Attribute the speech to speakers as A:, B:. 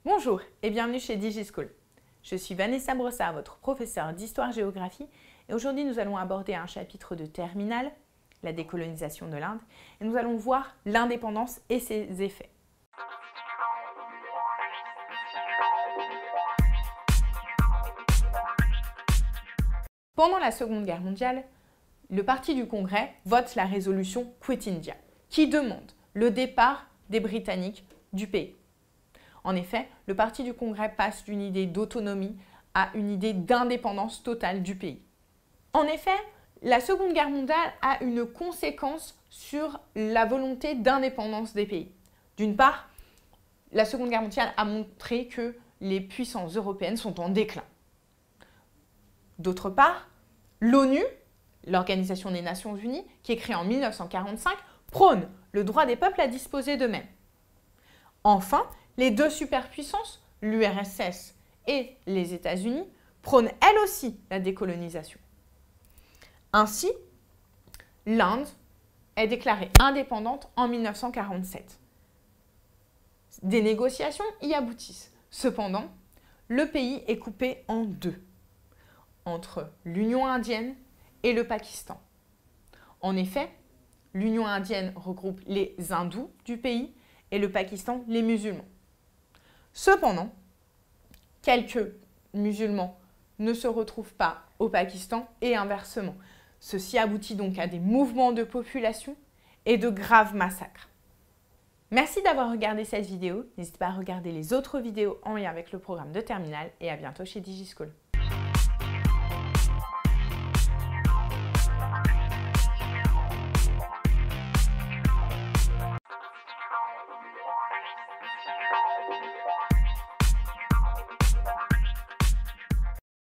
A: Bonjour et bienvenue chez DigiSchool. Je suis Vanessa Brossard, votre professeure d'histoire-géographie et aujourd'hui nous allons aborder un chapitre de terminale, la décolonisation de l'Inde, et nous allons voir l'indépendance et ses effets. Pendant la Seconde Guerre mondiale, le Parti du Congrès vote la résolution Quit India, qui demande le départ des Britanniques du pays. En effet, le Parti du Congrès passe d'une idée d'autonomie à une idée d'indépendance totale du pays. En effet, la Seconde Guerre mondiale a une conséquence sur la volonté d'indépendance des pays. D'une part, la Seconde Guerre mondiale a montré que les puissances européennes sont en déclin. D'autre part, l'ONU, l'Organisation des Nations Unies, qui est créée en 1945, prône le droit des peuples à disposer d'eux-mêmes. Enfin, les deux superpuissances, l'URSS et les États-Unis, prônent elles aussi la décolonisation. Ainsi, l'Inde est déclarée indépendante en 1947. Des négociations y aboutissent. Cependant, le pays est coupé en deux, entre l'Union indienne et le Pakistan. En effet, l'Union indienne regroupe les hindous du pays et le Pakistan les musulmans. Cependant, quelques musulmans ne se retrouvent pas au Pakistan et inversement. Ceci aboutit donc à des mouvements de population et de graves massacres. Merci d'avoir regardé cette vidéo. N'hésitez pas à regarder les autres vidéos en lien avec le programme de terminale et à bientôt chez DigiSchool.